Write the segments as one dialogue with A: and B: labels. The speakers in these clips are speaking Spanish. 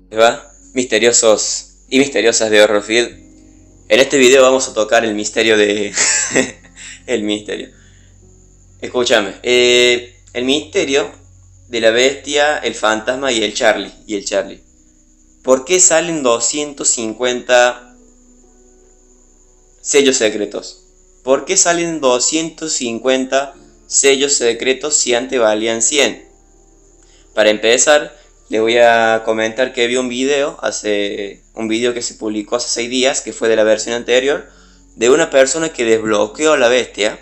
A: ¿Va? Misteriosos y misteriosas de Horrorfield. En este video vamos a tocar el misterio de... el misterio. Escúchame. El misterio de la bestia, el fantasma y el Charlie. ¿Por qué salen 250 sellos secretos? ¿Por qué salen 250 sellos secretos si antes valían 100? Para empezar, les voy a comentar que vi un video que se publicó hace 6 días, que fue de la versión anterior, de una persona que desbloqueó la bestia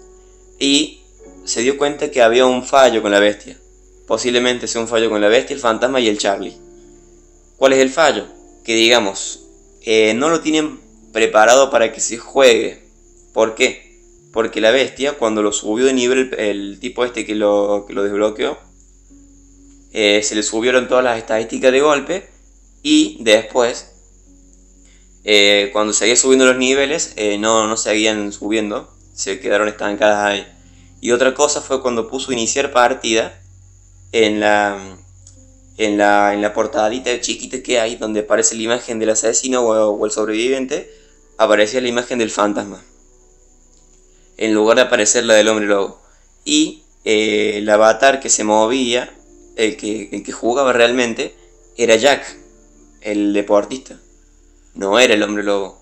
A: y se dio cuenta que había un fallo con la bestia. Posiblemente sea un fallo con la bestia, el fantasma y el Charlie. ¿Cuál es el fallo? Que digamos, no lo tienen preparado para que se juegue. ¿Por qué? Porque la bestia, cuando lo subió de nivel el tipo este que lo desbloqueó, se le subieron todas las estadísticas de golpe. Y después, cuando seguía subiendo los niveles, no seguían subiendo, se quedaron estancadas ahí. Y otra cosa fue cuando puso iniciar partida, en la portadita chiquita que hay, donde aparece la imagen del asesino o el sobreviviente, aparecía la imagen del fantasma, en lugar de aparecer la del hombre lobo. Y el avatar que se movía, el que jugaba realmente, era Jack, el deportista, no era el hombre lobo.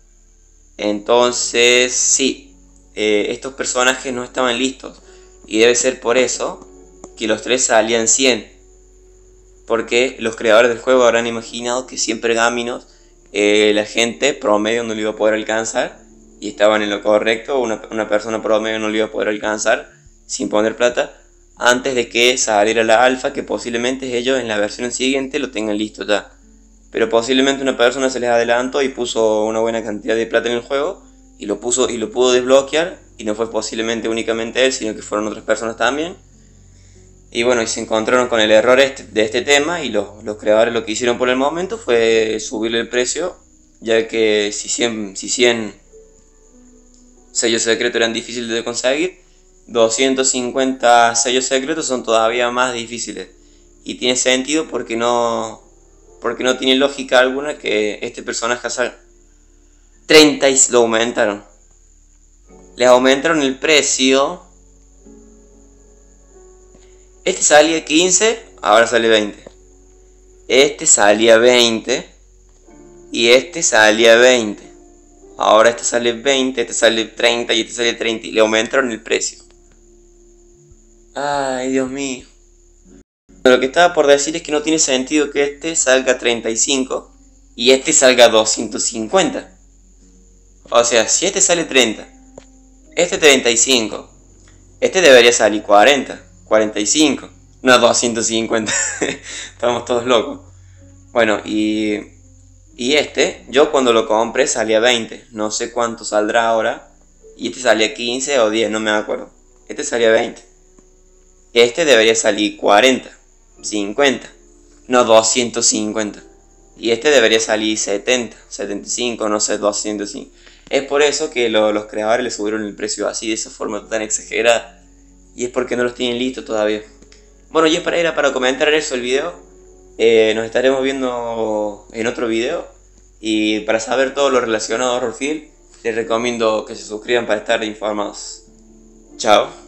A: Entonces, sí, estos personajes no estaban listos. Y debe ser por eso que los tres salían 100. Porque los creadores del juego habrán imaginado que 100 pergaminos la gente promedio no lo iba a poder alcanzar. Y estaban en lo correcto, una persona promedio no lo iba a poder alcanzar sin poner plata, antes de que saliera la alfa, que posiblemente ellos en la versión siguiente lo tengan listo ya. Pero posiblemente una persona se les adelantó y puso una buena cantidad de plata en el juego y lo pudo desbloquear, y no fue posiblemente únicamente él, sino que fueron otras personas también. Y bueno, y se encontraron con el error de este tema, y los creadores lo que hicieron por el momento fue subirle el precio, ya que si 100 sellos secretos eran difíciles de conseguir, 250 sellos secretos son todavía más difíciles. Y tiene sentido porque no tiene lógica alguna que este personaje salga 30 y lo aumentaron. Les aumentaron el precio. Este salía 15, ahora sale 20. Este salía 20 y este salía 20. Ahora este sale 20, este sale 30 y este sale 30. Y le aumentaron el precio. Ay, Dios mío. Lo que estaba por decir es que no tiene sentido que este salga 35 y este salga 250. O sea, si este sale 30, este 35, este debería salir 40, 45, no 250. Estamos todos locos. Bueno, y este, yo cuando lo compré salía 20, no sé cuánto saldrá ahora. Y este salía 15 o 10, no me acuerdo. Este salía 20. Este debería salir 40, 50, no 250. Y este debería salir 70, 75, no sé, 205. Es por eso que los creadores le subieron el precio así, de esa forma tan exagerada. Y es porque no los tienen listos todavía. Bueno, y era para comentar eso el video. Nos estaremos viendo en otro video. Y para saber todo lo relacionado a Horrorfield, les recomiendo que se suscriban para estar informados. Chao.